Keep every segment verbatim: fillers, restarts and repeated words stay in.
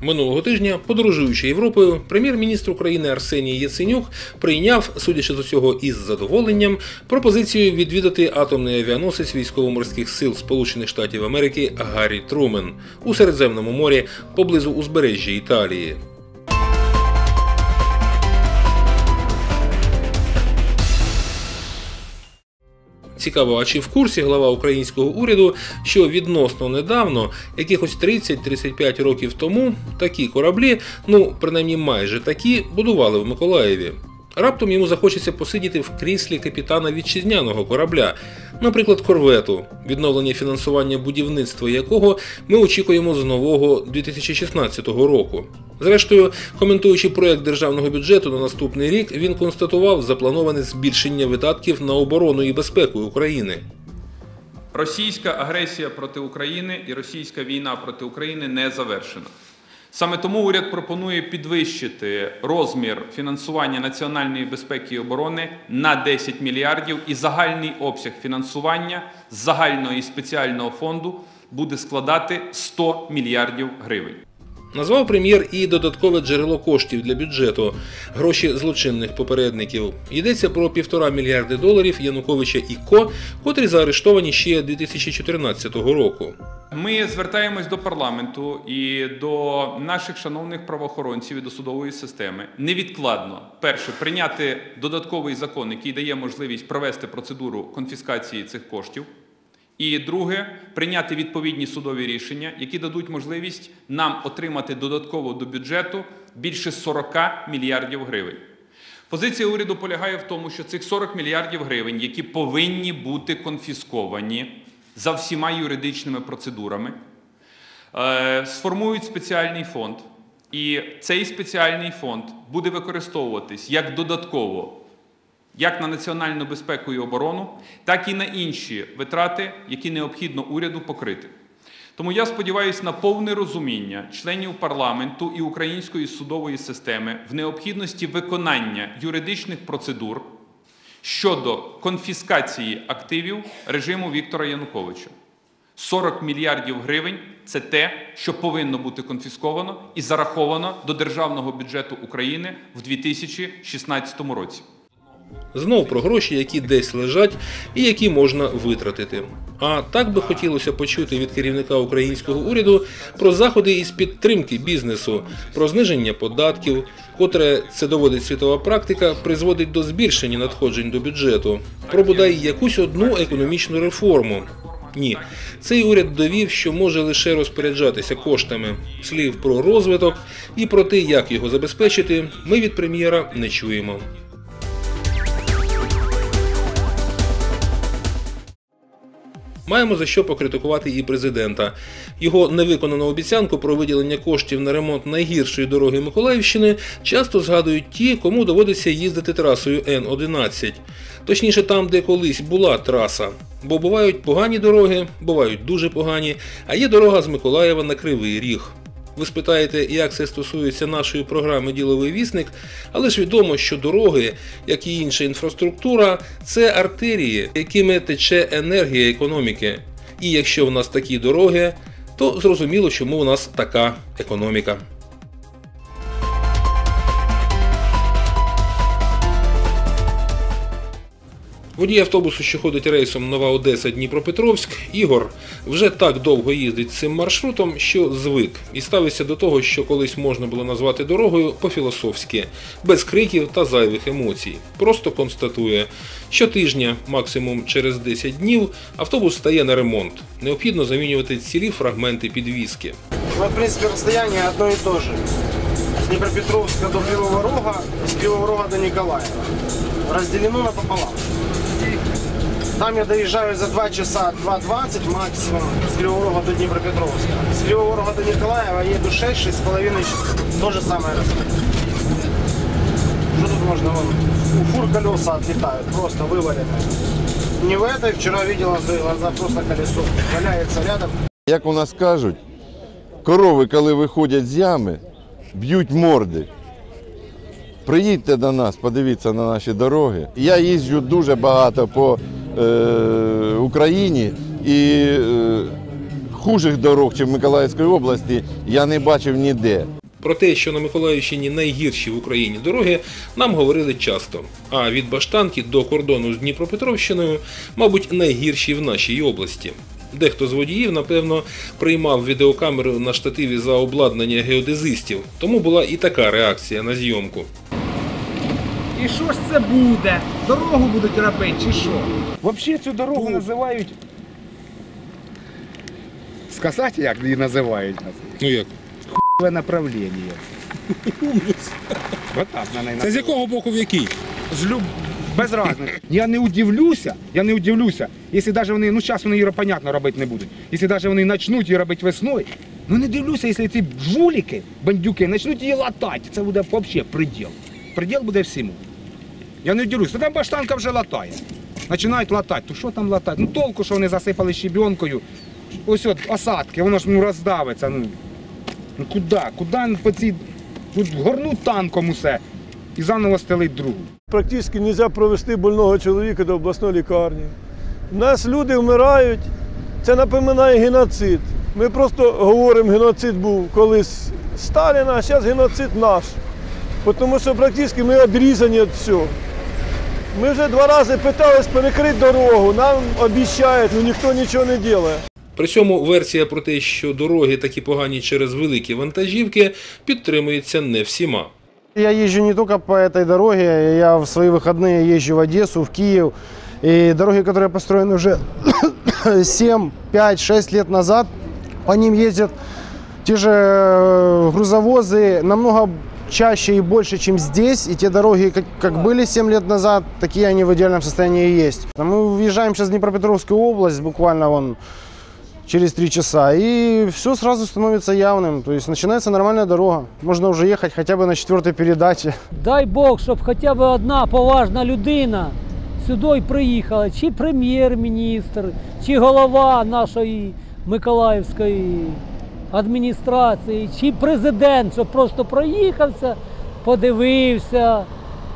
Минулого тижня, подорожуючи Європою, прем'єр-міністр України Арсеній Яценюк прийняв, судячи з усього із задоволенням, пропозицію відвідати атомний авіаносець військово-морських сил Сполучених Штатів Америки Гаррі Трумен у Середземному морі поблизу узбережжя Італії. Цікаво, а чи в курсі глава українського уряду, що відносно недавно, якихось тридцять-тридцять п'ять років тому, такі кораблі, ну, принаймні майже такі, будували в Миколаєві. Раптом йому захочеться посидіти в кріслі капітана вітчизняного корабля, наприклад, корвету, відновлення фінансування будівництва якого ми очікуємо з нового дві тисячі шістнадцятого року. Зрештою, коментуючи проєкт державного бюджету на наступний рік, він констатував заплановане збільшення видатків на оборону і безпеку України. Російська агресія проти України і російська війна проти України не завершена. Саме тому уряд пропонує підвищити розмір фінансування національної безпеки і оборони на десять мільярдів, і загальний обсяг фінансування з загального і спеціального фонду буде складати сто мільярдів гривень. Назвав прем'єр і додаткове джерело коштів для бюджету – гроші злочинних попередників. Йдеться про півтора мільярди доларів Януковича і Ко, котрі заарештовані ще дві тисячі чотирнадцятого року. Ми звертаємось до парламенту і до наших шановних правоохоронців і до судової системи невідкладно, перше, прийняти додатковий закон, який дає можливість провести процедуру конфіскації цих коштів. І друге, прийняти відповідні судові рішення, які дадуть можливість нам отримати додатково до бюджету більше сорока мільярдів гривень. Позиція уряду полягає в тому, що цих сорок мільярдів гривень, які повинні бути конфісковані за всіма юридичними процедурами, сформують спеціальний фонд. І цей спеціальний фонд буде використовуватись як додатково як на національну безпеку і оборону, так і на інші витрати, які необхідно уряду покрити. Тому я сподіваюся на повне розуміння членів парламенту і української судової системи в необхідності виконання юридичних процедур щодо конфіскації активів режиму Віктора Януковича. сорок мільярдів гривень – це те, що повинно бути конфісковано і зараховано до державного бюджету України в дві тисячі шістнадцятому році. Знов про гроші, які десь лежать і які можна витратити. А так би хотілося почути від керівника українського уряду про заходи із підтримки бізнесу, про зниження податків, котре, це доводить світова практика, призводить до збільшення надходжень до бюджету, про бодай якусь одну економічну реформу. Ні, цей уряд довів, що може лише розпоряджатися коштами. Слів про розвиток і про те, як його забезпечити, ми від прем'єра не чуємо. Маємо за що покритикувати і президента. Його невиконану обіцянку про виділення коштів на ремонт найгіршої дороги Миколаївщини часто згадують ті, кому доводиться їздити трасою Н одинадцять. Точніше там, де колись була траса. Бо бувають погані дороги, бувають дуже погані, а є дорога з Миколаєва на Кривий Ріг. Ви спитаєте, як це стосується нашої програми «Діловий вісник», але ж відомо, що дороги, як і інша інфраструктура, це артерії, якими тече енергія економіки. І якщо в нас такі дороги, то зрозуміло, чому у нас така економіка. Водій автобусу, що ходить рейсом Нова Одеса-Дніпропетровськ, Ігор, вже так довго їздить цим маршрутом, що звик і ставиться до того, що колись можна було назвати дорогою по-філософськи, без криків та зайвих емоцій. Просто констатує, щотижня, максимум через десять днів, автобус стає на ремонт. Необхідно замінювати цілі фрагменти підвіски. Ну, в принципі, розстояння одно і те ж. З Дніпропетровська до Кривого Рога, з Кривого Рога до Ніколаєва. Розділено напополам. Там я доезжаю за два часа, два двадцать максимум, с Кривого Рога до Днепропетровска. С Кривого Рога до Николаева еду шесть-шесть с половиной часов. То же самое расстояние. Что тут можно? Вон, у фур колеса отлетают, просто вываленные. Не в этой, вчера видела свои глаза, просто колесо валяется рядом. Як у нас кажуть, корови, коли виходять з ями, б'ють морди. Приїдьте до нас, подивіться на наші дороги. Я їжджу дуже багато по е, Україні і е, хужих дорог, ніж в Миколаївській області, я не бачив ніде. Про те, що на Миколаївщині найгірші в Україні дороги, нам говорили часто. А від Баштанки до кордону з Дніпропетровщиною, мабуть, найгірші в нашій області. Дехто з водіїв, напевно, приймав відеокамеру на штативі за обладнання геодезистів, тому була і така реакція на зйомку. І що ж це буде? Дорогу будуть робити чи що? Взагалі цю дорогу називають... Сказати, як її називають нас? Ну як? Хуйове направлення. Отак на неї. Це з якого боку в який? З люб... Без разниці. Я не удивлюся, я не удивлюся, якщо навіть вони, ну зараз вони її, понятно, робити не будуть. Якщо навіть вони почнуть її робити весною, ну не дивлюся, якщо ці жуліки, бандюки, почнуть її латати, це буде взагалі приділ. Приділ буде всьому. Я не удивлюся, там Баштанка вже латає. Починають латати, то що там латати? Ну толку, що вони засипали щебенкою, ось от осадки, воно ж ну, роздавиться. Ну, ну куди, куди по цій, тут горнуть танком усе і заново стелить другу. Практично не можна провести больного чоловіка до обласної лікарні. У нас люди вмирають, це напоминає геноцид. Ми просто говоримо, геноцид був колись Сталіна, а зараз геноцид наш. Тому що практично ми відрізані від всього. Ми вже два рази питались перекрити дорогу, нам обіцяють, але ніхто нічого не робить. При цьому версія про те, що дороги такі погані через великі вантажівки, підтримується не всіма. Я езжу не только по этой дороге, я в свои выходные езжу в Одессу, в Киев. И дороги, которые построены уже семь, пять, шесть лет назад, по ним ездят те же грузовозы намного чаще и больше, чем здесь. И те дороги, как, как были семь лет назад, такие они в идеальном состоянии и есть. Мы въезжаем сейчас в Днепропетровскую область, буквально вон через три часа, и все сразу становится явным. То есть начинается нормальная дорога. Можно уже ехать хотя бы на четвертой передаче. Дай Бог, щоб хоча б одна поважна людина сюди приїхала, чи прем'єр-міністр, чи голова нашої Миколаївської адміністрації, чи президент, щоб просто проїхався, подивився,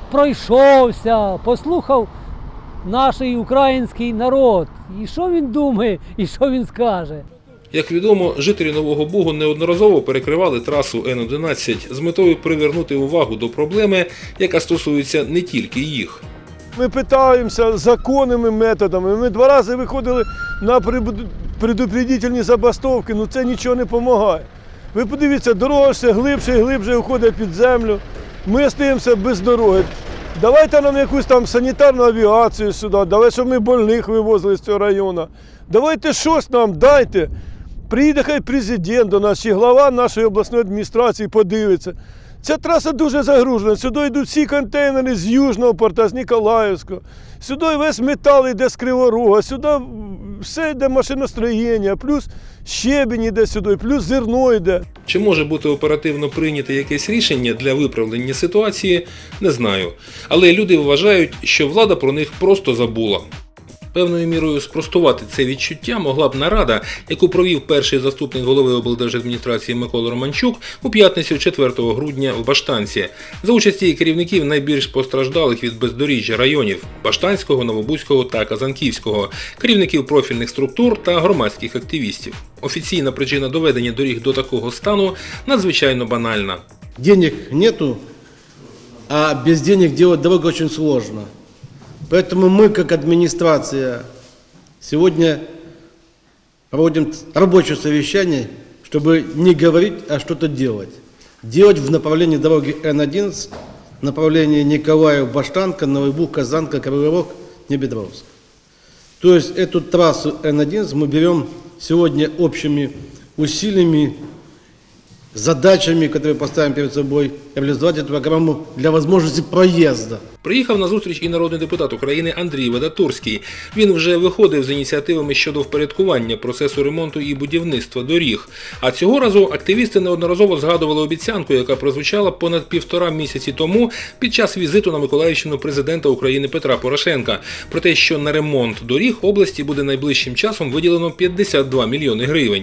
пройшовся, послухав наш український народ. І що він думає, і що він скаже. Як відомо, жителі Нового Бугу неодноразово перекривали трасу Н одинадцять з метою привернути увагу до проблеми, яка стосується не тільки їх. Ми питаємося законними методами. Ми два рази виходили на предупредительні забастовки, але це нічого не допомагає. Ви подивіться, дорога все глибше і глибше уходить під землю. Ми залишаємося без дороги. Давайте нам якусь там санітарну авіацію сюди, давайте, щоб ми больних вивозили з цього району. Давайте щось нам дайте. Приїде хай президент до нас, чи глава нашої обласної адміністрації подивиться. Ця траса дуже загружена, сюди йдуть всі контейнери з Южного порта, з Ніколаївського. Сюди весь метал йде з Криворога, сюди все йде машиностроєння, плюс щебінь йде сюди, плюс зерно йде. Чи може бути оперативно прийняте якесь рішення для виправлення ситуації, не знаю. Але люди вважають, що влада про них просто забула. Певною мірою спростувати це відчуття могла б нарада, яку провів перший заступник голови облдержадміністрації Микола Романчук у п'ятницю четвертого грудня в Баштанці, за участі керівників найбільш постраждалих від бездоріжжя районів – Баштанського, Новобузького та Казанківського, керівників профільних структур та громадських активістів. Офіційна причина доведення доріг до такого стану надзвичайно банальна. Денег нету, а без денег делать дорогу очень сложно. Поэтому мы, как администрация, сегодня проводим рабочее совещание, чтобы не говорить, а что-то делать. Делать в направлении дороги Н одиннадцать, направлении Николаев-Баштанка, Новый Буг, Казанка, Кривой Рог, Днепропетровск. То есть эту трассу Н одиннадцать мы берем сегодня общими усилиями, задачами, которые поставим перед собой, реализовать эту программу для возможности проезда. Приїхав на зустріч і народний депутат України Андрій Вадатурський. Він вже виходив з ініціативами щодо впорядкування процесу ремонту і будівництва доріг. А цього разу активісти неодноразово згадували обіцянку, яка прозвучала понад півтора місяці тому під час візиту на Миколаївщину президента України Петра Порошенка. Про те, що на ремонт доріг області буде найближчим часом виділено п'ятдесят два мільйони гривень.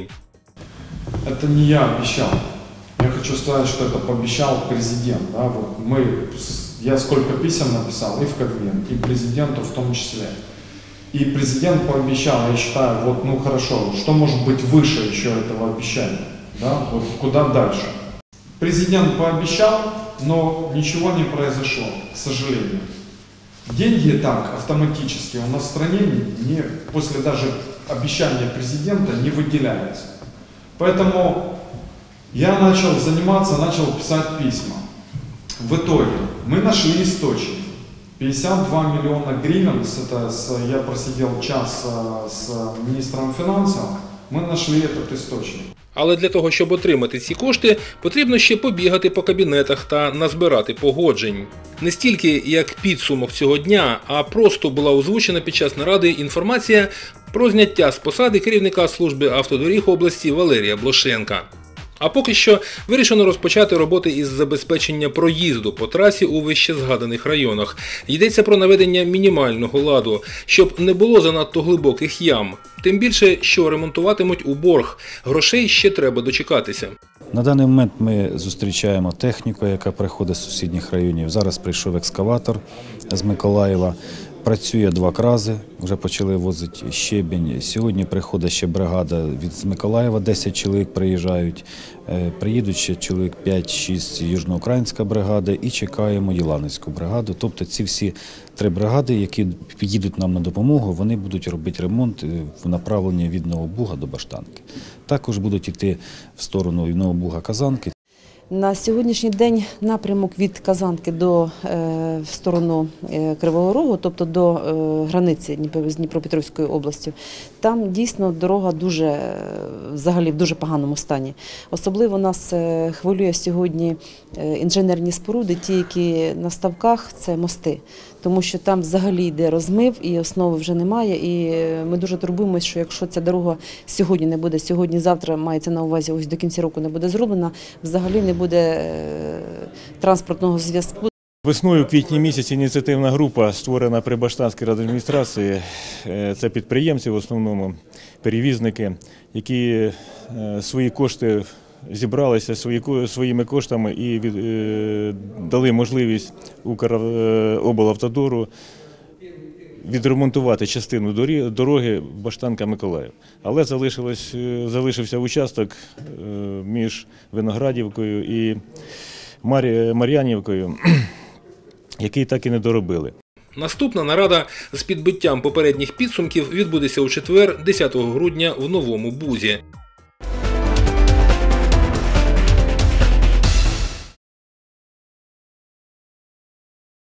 Это не я обещал. Я хочу сказать, что это пообещал президент. Да? Вот мы, я сколько писем написал и в Кабмин, и президенту в том числе. И президент пообещал, я считаю, вот, ну хорошо, что может быть выше еще этого обещания? Да? Вот куда дальше? Президент пообещал, но ничего не произошло, к сожалению. Деньги так автоматически у нас в стране не, после даже обещания президента не выделяются. Поэтому я начал заниматься, начал писать письма. В итоге мы нашли источник. пятьдесят два миллиона гривен, это с, я просидел час с министром финансов, мы нашли этот источник. Але для того, щоб отримати ці кошти, потрібно ще побігати по кабінетах та назбирати погоджень. Не стільки як підсумок цього дня, а просто була озвучена під час наради інформація про зняття з посади керівника служби автодоріг області Валерія Блошенка. А поки що вирішено розпочати роботи із забезпечення проїзду по трасі у вищезгаданих районах. Йдеться про наведення мінімального ладу, щоб не було занадто глибоких ям. Тим більше, що ремонтуватимуть у борг. Грошей ще треба дочекатися. На даний момент ми зустрічаємо техніку, яка приходить з сусідніх районів. Зараз прийшов екскаватор з Миколаєва. Працює два крази, вже почали возити щебінь. Сьогодні приходить ще бригада від Миколаєва, десять чоловік приїжджають. Приїдуть ще чоловік п'ять-шість южноукраїнська бригада і чекаємо Єланівську бригаду. Тобто ці всі три бригади, які підійдуть нам на допомогу, вони будуть робити ремонт в направленні від Новобуга до Баштанки. Також будуть йти в сторону Новобуга-Казанки. На сьогоднішній день напрямок від Казанки до е, в сторону е, Кривого Рогу, тобто до е, границі з Дніпропетровською областю, там дійсно дорога дуже, е, взагалі в дуже поганому стані. Особливо нас е, хвилює сьогодні е, інженерні споруди, ті, які на ставках, це мости. Тому що там взагалі йде розмив і основи вже немає. І ми дуже турбуємося, що якщо ця дорога сьогодні не буде, сьогодні-завтра, мається на увазі, ось до кінця року не буде зроблена, взагалі не буде транспортного зв'язку. Весною, в квітні місяці, ініціативна група створена при Баштанській райадміністрації. Це підприємці, в основному перевізники, які свої кошти зібралися своїми коштами і від, е, дали можливість Укравтодору відремонтувати частину дороги Баштанка-Миколаїв. Але залишилось, залишився участок між Виноградівкою і Мар'янівкою, який так і не доробили. Наступна нарада з підбиттям попередніх підсумків відбудеться у четвер, десятого грудня, в Новому Бузі.